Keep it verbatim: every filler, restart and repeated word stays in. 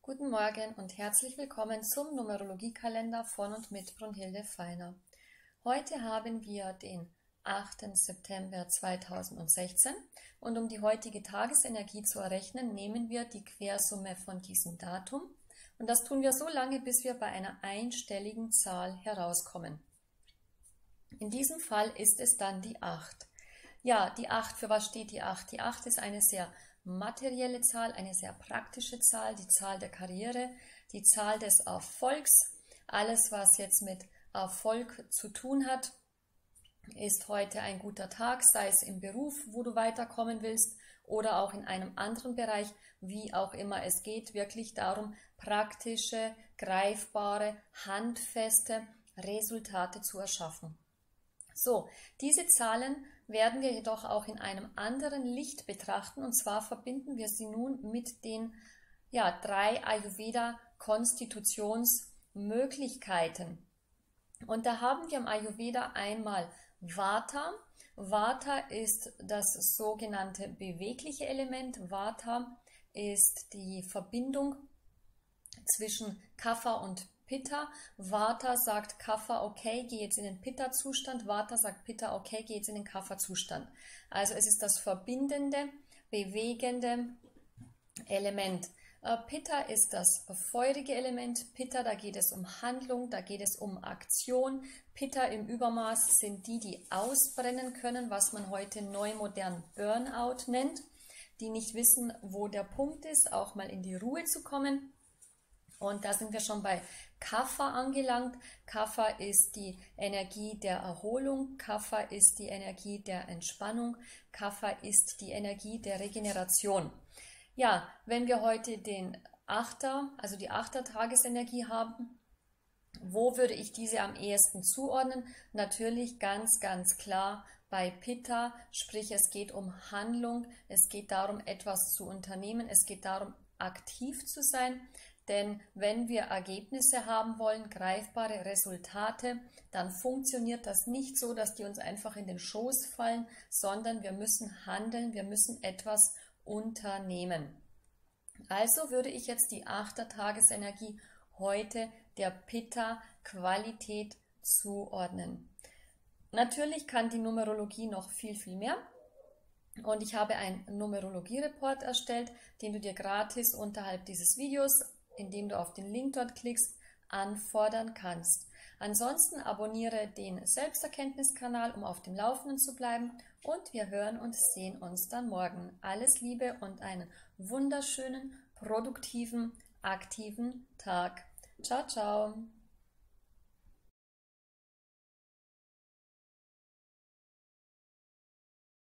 Guten Morgen und herzlich willkommen zum Numerologiekalender von und mit Brunhilde Feiner. Heute haben wir den achten September zweitausendsechzehn und um die heutige Tagesenergie zu errechnen, nehmen wir die Quersumme von diesem Datum und das tun wir so lange, bis wir bei einer einstelligen Zahl herauskommen. In diesem Fall ist es dann die acht. Ja, die acht, für was steht die acht? Die acht ist eine sehr materielle Zahl, eine sehr praktische Zahl, die Zahl der Karriere, die Zahl des Erfolgs. Alles, was jetzt mit Erfolg zu tun hat, ist heute ein guter Tag, sei es im Beruf, wo du weiterkommen willst, oder auch in einem anderen Bereich, wie auch immer. Es geht wirklich darum, praktische, greifbare, handfeste Resultate zu erschaffen. So, diese Zahlen werden wir jedoch auch in einem anderen Licht betrachten, und zwar verbinden wir sie nun mit den ja, drei Ayurveda-Konstitutionsmöglichkeiten. Und da haben wir im Ayurveda einmal Vata. Vata ist das sogenannte bewegliche Element. Vata ist die Verbindung zwischen Kapha und Pitta. Vata sagt Kapha, okay, geh jetzt in den Pitta-Zustand. Vata sagt Pitta, okay, geh jetzt in den Kapha-Zustand. Also es ist das verbindende, bewegende Element. Pitta ist das feurige Element. Pitta, da geht es um Handlung, da geht es um Aktion. Pitta im Übermaß sind die, die ausbrennen können, was man heute neu modern Burnout nennt, die nicht wissen, wo der Punkt ist, auch mal in die Ruhe zu kommen. Und da sind wir schon bei Kapha angelangt. Kapha ist die Energie der Erholung, Kapha ist die Energie der Entspannung, Kapha ist die Energie der Regeneration. Ja, wenn wir heute den Achter, also die Achter-Tagesenergie haben, wo würde ich diese am ehesten zuordnen? Natürlich ganz, ganz klar bei Pitta, sprich es geht um Handlung, es geht darum, etwas zu unternehmen, es geht darum, aktiv zu sein. Denn wenn wir Ergebnisse haben wollen, greifbare Resultate, dann funktioniert das nicht so, dass die uns einfach in den Schoß fallen, sondern wir müssen handeln, wir müssen etwas unternehmen. Also würde ich jetzt die Achter-Tagesenergie heute der Pitta-Qualität zuordnen. Natürlich kann die Numerologie noch viel, viel mehr. Und ich habe einen Numerologie-Report erstellt, den du dir gratis unterhalb dieses Videos, indem du auf den Link dort klickst, anfordern kannst. Ansonsten abonniere den Selbsterkenntniskanal, um auf dem Laufenden zu bleiben, und wir hören und sehen uns dann morgen. Alles Liebe und einen wunderschönen, produktiven, aktiven Tag. Ciao, ciao!